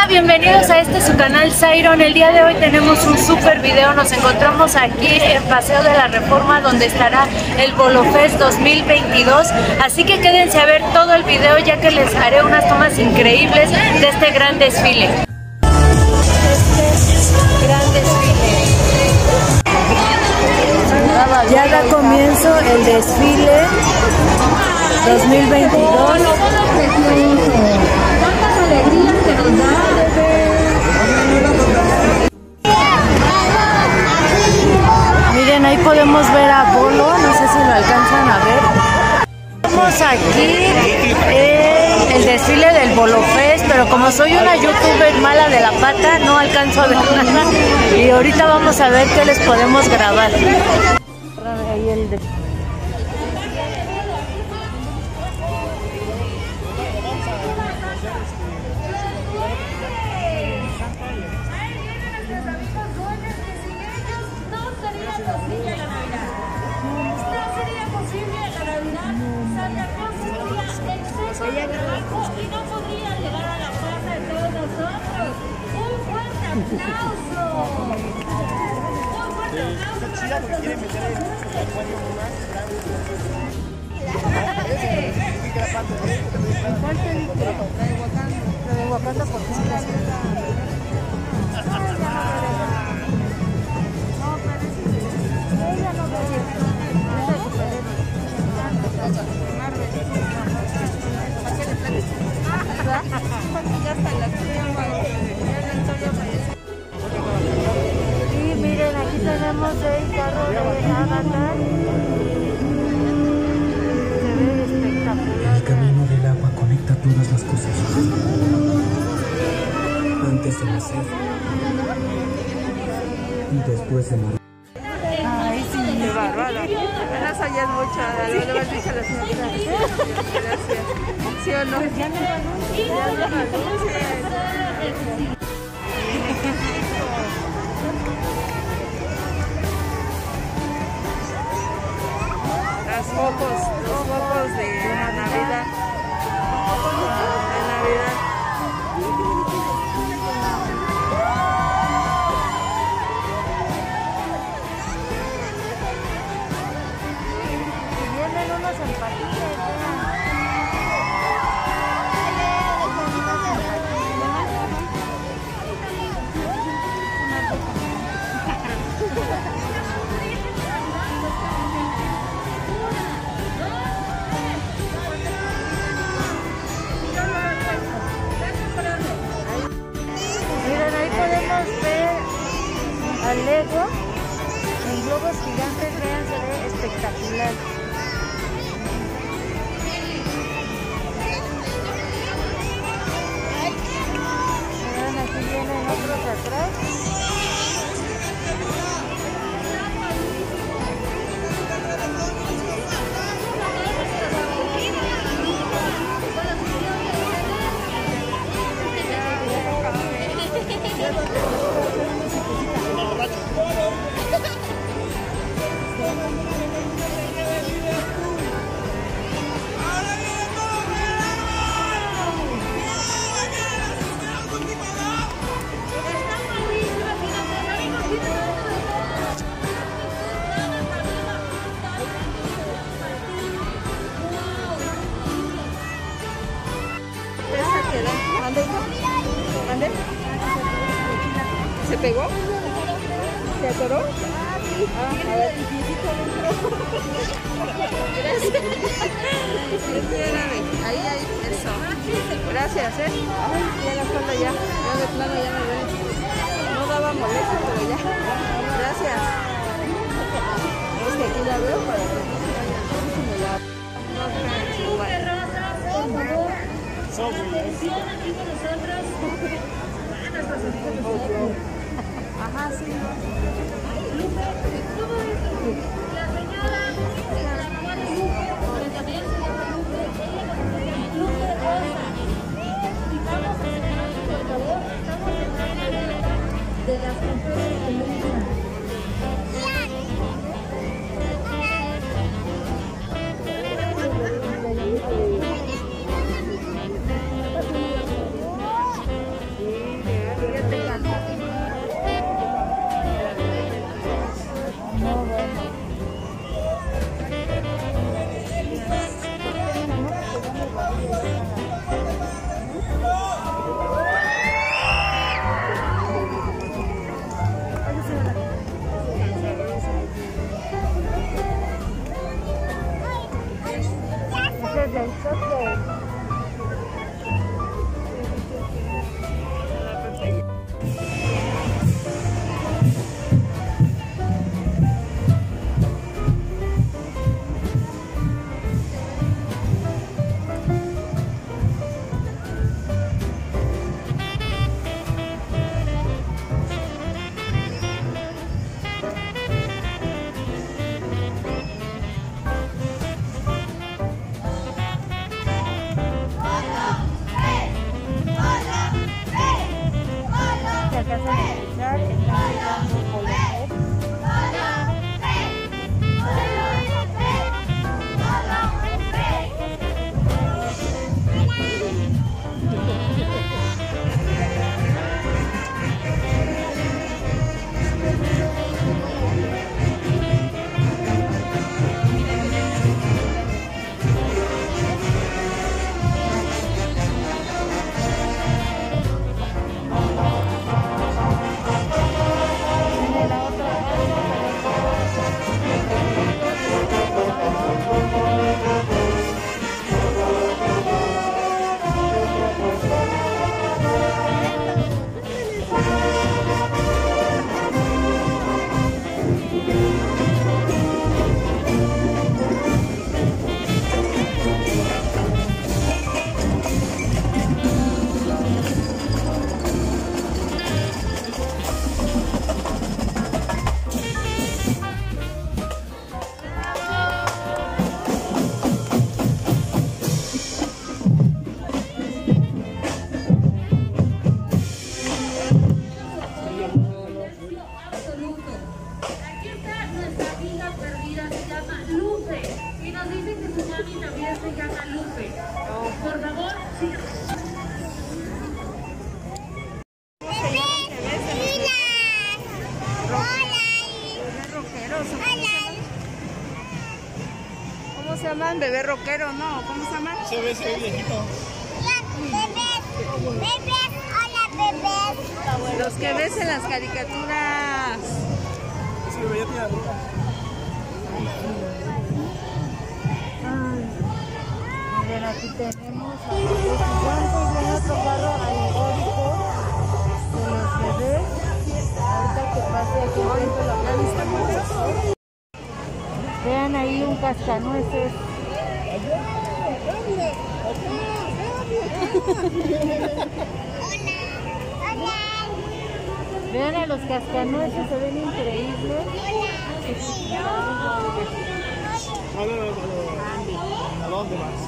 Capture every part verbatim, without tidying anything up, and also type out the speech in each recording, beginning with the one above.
bienvenidos a este su canal Siron. El día de hoy tenemos un super video. Nos encontramos aquí en Paseo de la Reforma, donde estará el Bolofest dos mil veintidós. Así que quédense a ver todo el video, ya que les haré unas tomas increíbles de este gran desfile. Este gran desfile. Ya da comienzo el desfile dos mil veintidós. Miren, ahí podemos ver a Bolo, no sé si lo alcanzan a ver. Estamos aquí en el desfile del Bolofest, pero como soy una youtuber mala de la pata, no alcanzo a ver nada. Y ahorita vamos a ver qué les podemos grabar. Ahí el desfile. Y no podría llegar a la casa de todos nosotros. Un fuerte aplauso. Un fuerte Y miren, aquí tenemos el carro de Avatar. Se ve espectacular. El camino del agua conecta todas las cosas. Antes de nacer y después de morir. Ay, sí, Qué bárbaro. No sabías mucho. Luego le dije a la señora. Gracias. ¿Sí o no? Ya no anuncian. Las focos, los focos de la Navidad. De Navidad. vienen unos empatines, miren, ahí podemos ver al Lego en globos gigantes. Vean, se ve espectacular. Miren, aquí vienen otros atrás. ¿Mande? ¿Se pegó? ¿Se atoró? Ah, a ver. Gracias. Espérame. Ahí, ahí, eso. Gracias, ¿eh? Ay, ya la espalda ya. Ya de plano ya me ven. No daba molestia, pero ya. Gracias. Es que aquí la veo para que no me la... No se me igual. Ajá, sí. de las mujeres de Lima. llaman bebé rockero, ¿no? ¿Cómo se llama? Se ve, se ve viejito. Bebés, bebés, hola bebés. Los que ves en las caricaturas. Ese bebé ya tiene arrugas. Miren, aquí tenemos a los gigantes y otro carro alegórico de los bebés. Ahorita que pase aquí enfrente la playa. Vean ahí un cascanueces. Vean a los cascanueces, se ven increíbles. No, no, no, no. ¿A dónde vas?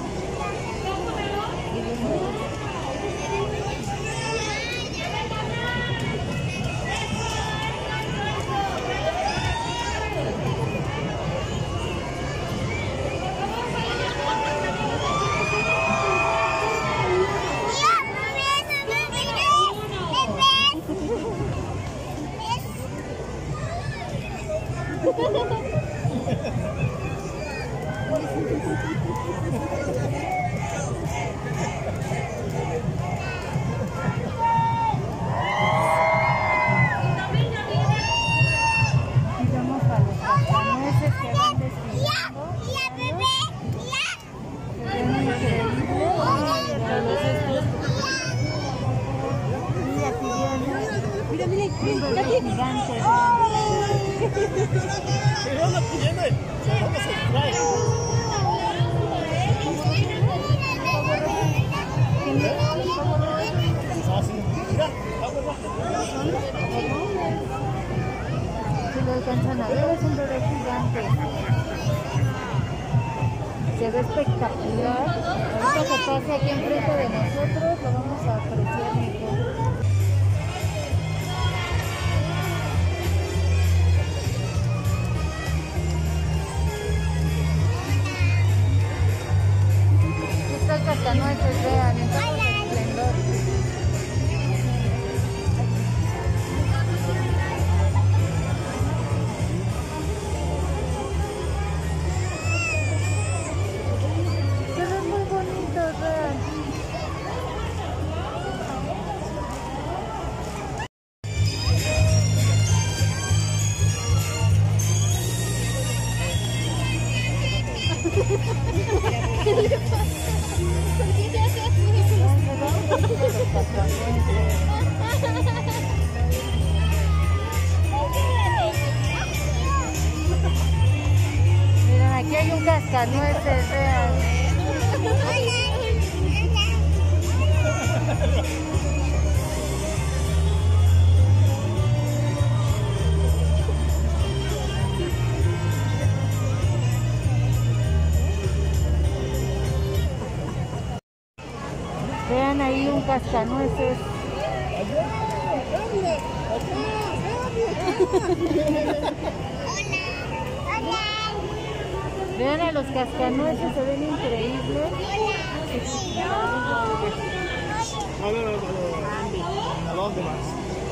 Gigante. ¿Pero dónde tiene? ¿Dónde se trae? Si lo alcanzan a ver, es un bebé gigante. Se ve espectacular. Ahorita que pase aquí enfrente de nosotros, lo vamos a apreciar mejor. Estos cascanueces, vean, en todo su esplendor. Se ven muy bonitos, vean. Miren, aquí hay un cascanueces, vean. Vean ahí un cascanueces. Vean a los cascanueces, se ven increíbles. No, no, no, no. ¿A dónde vas?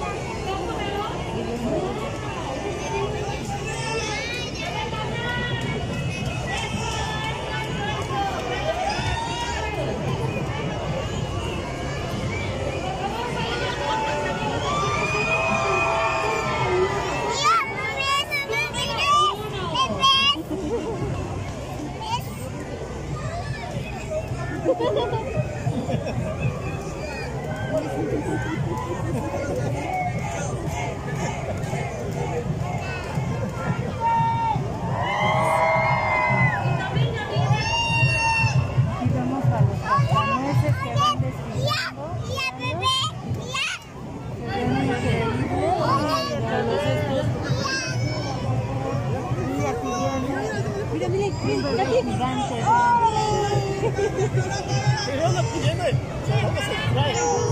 Gigante. ¿Pero dónde tiene? ¿Dónde se trae?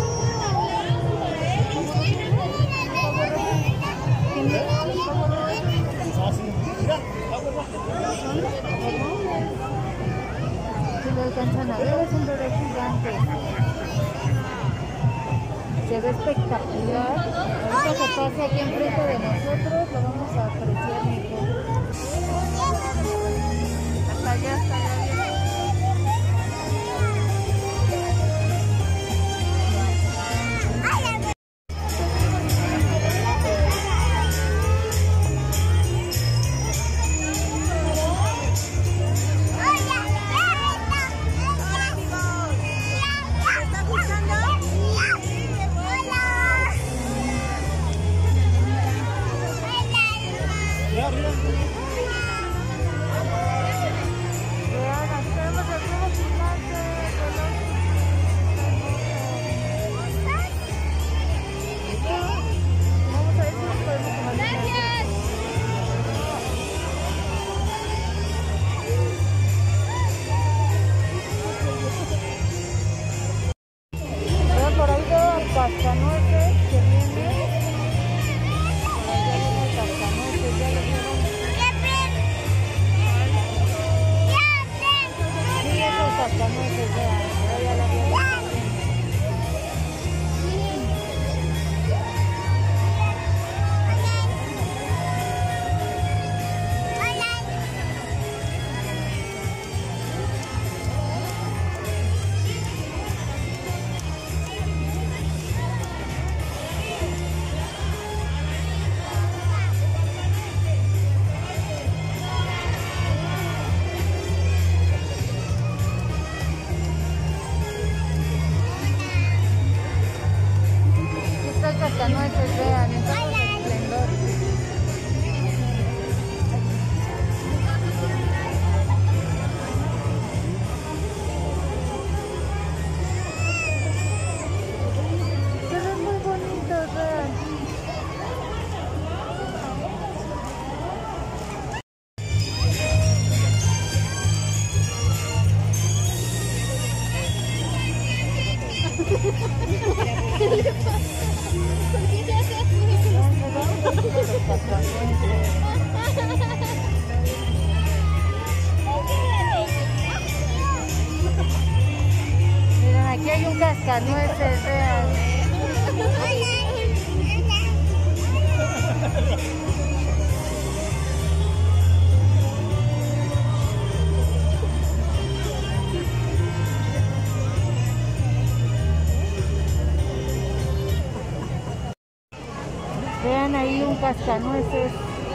Si lo alcanzan a ver, es un bebé gigante. Se ve espectacular. Ahorita que pase aquí enfrente de nosotros, lo vamos a apreciar mejor. Hasta allá, hasta allá. cascanueces que viene. Por allá viene el cascanueces, ya lo vieron. Sí, esos cascanueces, vean, pero ya lo vieron. Cascanueces, vean, en todo su esplendor. Se ven muy bonitos, vean. Miren, aquí hay un cascanueces, vean. Vean ahí un cascanueces.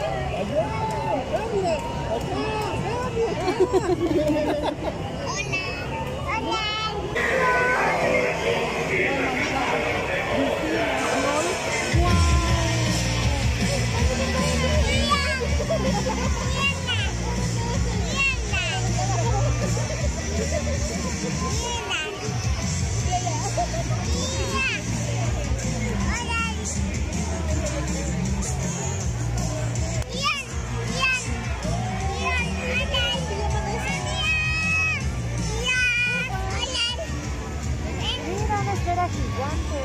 Era gigante.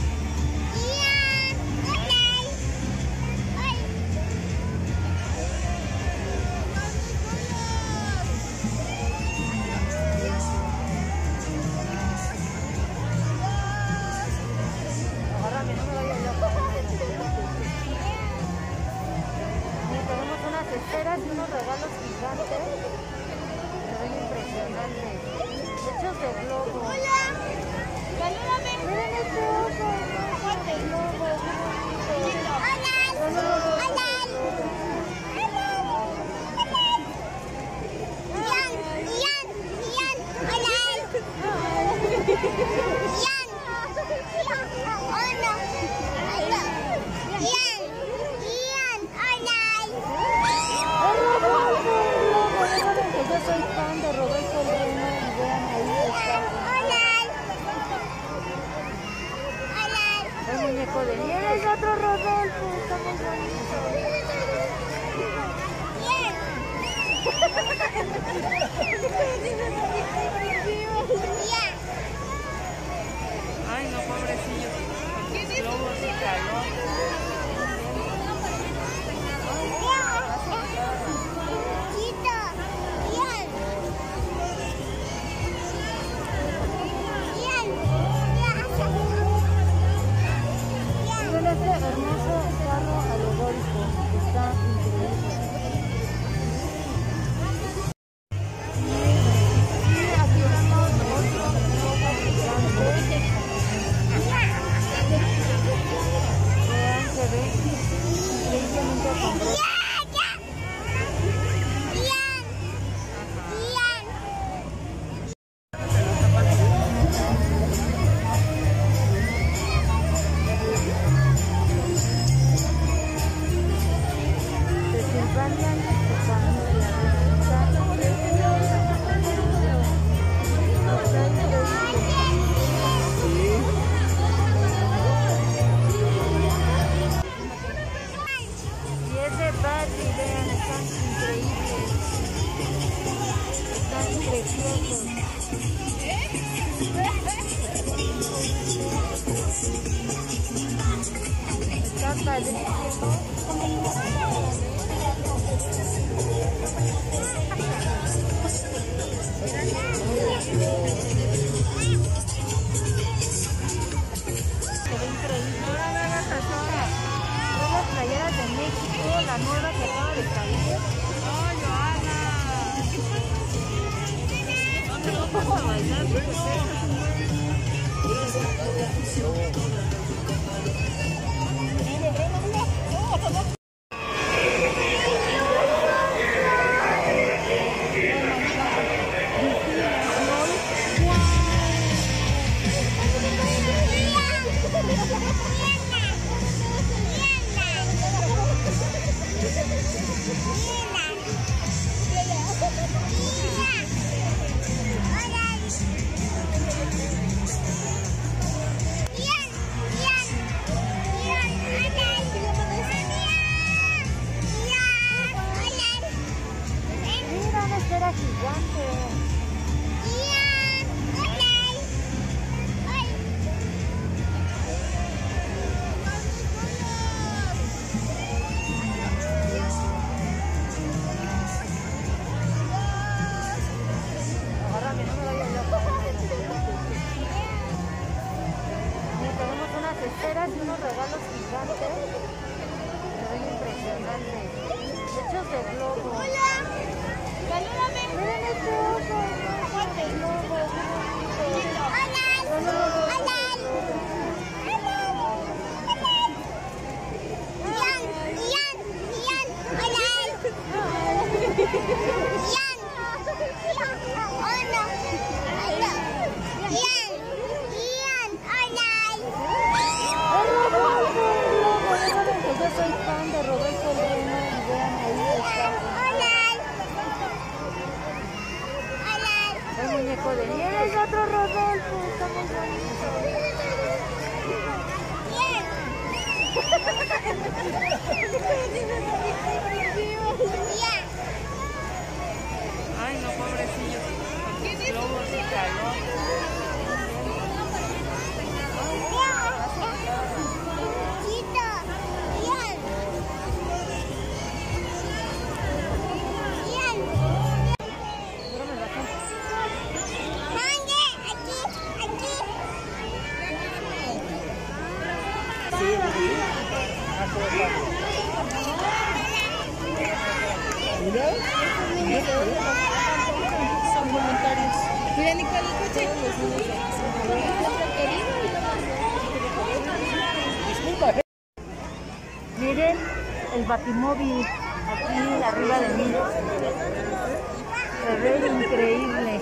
Agárrame, no me vaya yo. Y tenemos unas esferas y unos regalos gigantes. Se ven impresionantes. Hechos de globo. ¡Salúdame! Miren este oso, ¡Aguante! el globo, es muy bonito. Yo soy fan de Rodolfo el Reno y vean ahí está. El muñeco de nieve es otro Rodolfo, está muy bonito. Ay, no, pobrecillo. Globos y calor. Miren este hermoso carro alegórico, está increíble. Y aquí vemos otro globo gigante. Vean, se ve increíblemente asombroso. La nueva que acaba de salir. ¡Ay, Joana! ¿Dónde vamos a bailar? Esferas y unos regalos gigantes, se ven impresionantes, hechos de globo. Hola, salúdame. Miren este oso, de globo, Hola, hola. Ian, Ian, Ian, hola. Ian, hola. Ian, Ian, hola. Yo soy fan de Rodolfo el Reno y vean ahí está. El muñeco de nieve es otro Rodolfo, está muy bonito. Ay, no, pobrecillo. Globos y calor. Son voluntarios. Mira, Nicole, escuche. Miren el batimóvil aquí arriba de mí. Se ve increíble.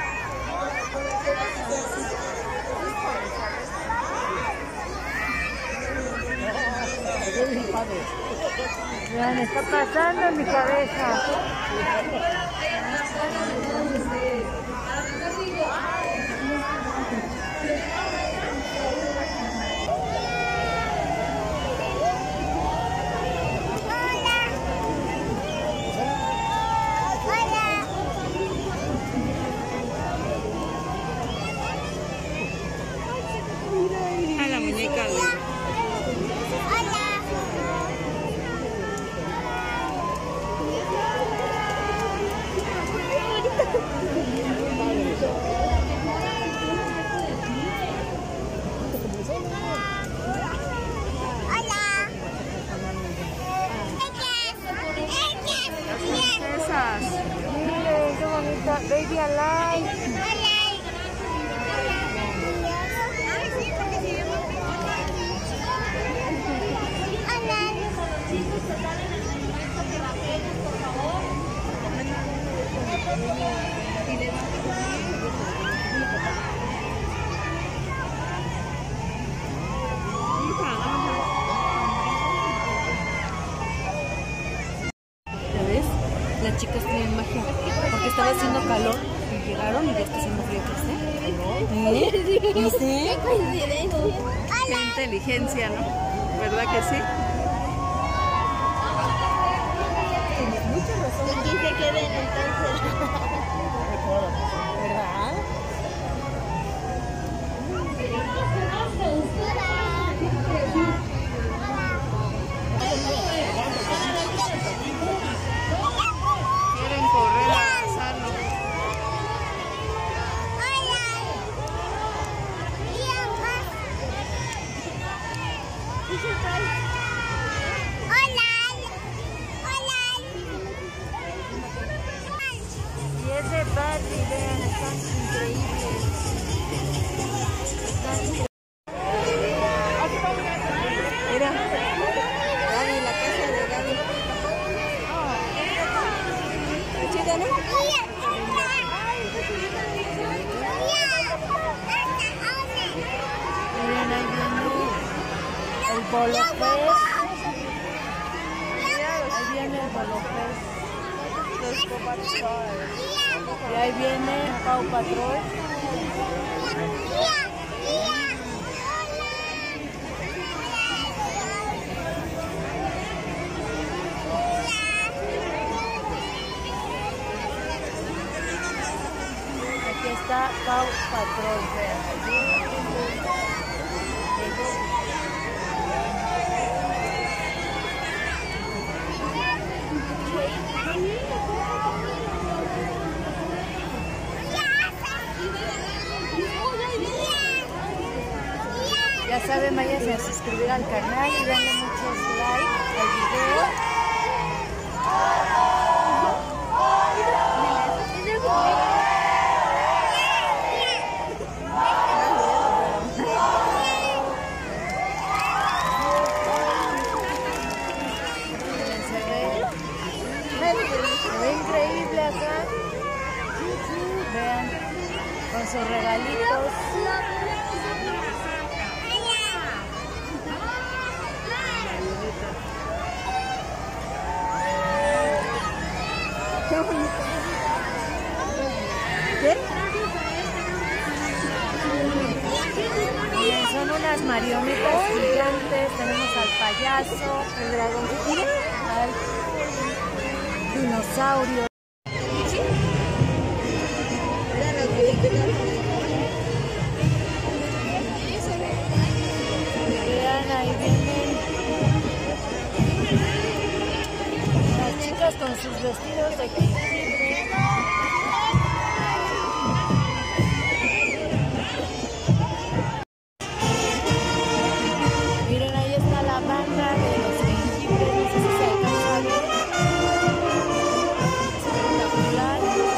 Vean, está pasando en mi cabeza. A la muñeca de... Esas. Miren, qué bonita. Baby Alive. ¿Ya ves? Las chicas tienen magia. Porque estaba haciendo calor y llegaron y ya está haciendo frío. ¿Qué ¿Viste? Qué inteligencia, ¿no? ¿Verdad que sí? Y que se queden entonces. ¿Verdad? el Bolo Fest. Ahí viene el Bolo Fest. Y ahí viene Paw Patrol. Aquí está Paw Patrol, vean. Ya saben, váyanse a suscribir al canal y denle muchos likes al video. Se ve, se ve increíble acá. Vean, con sus regalitos. ¿Qué? Miren, son unas marionetas gigantes. Tenemos al payaso, el dragón, al dinosaurio. Vean, ahí vienen las chicas con sus vestidos de jengibre. Miren, ahí está la banda de los jengibres, no sé si se alcanza a ver. Espectacular.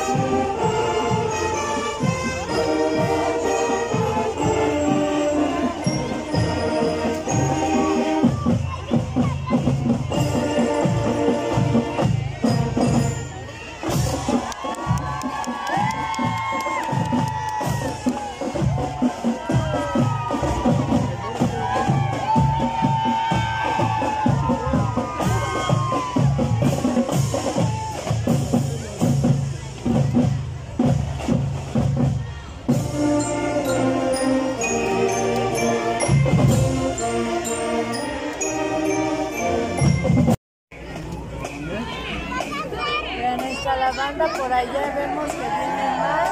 Vean, ahí está la banda, por allá vemos que vienen más.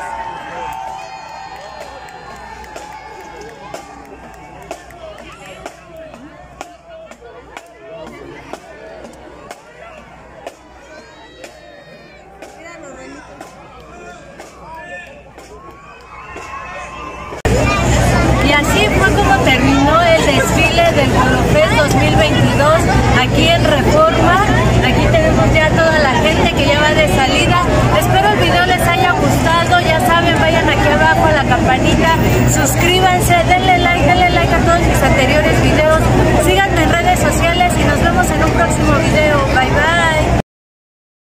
Y así fue como terminó el desfile del Bolo Fest dos mil veintidós aquí en Reforma. Aquí tenemos ya toda la gente que ya va de salida. Espero el video les haya gustado. Ya saben, vayan aquí abajo a la campanita, suscríbanse, denle like, denle like a todos mis anteriores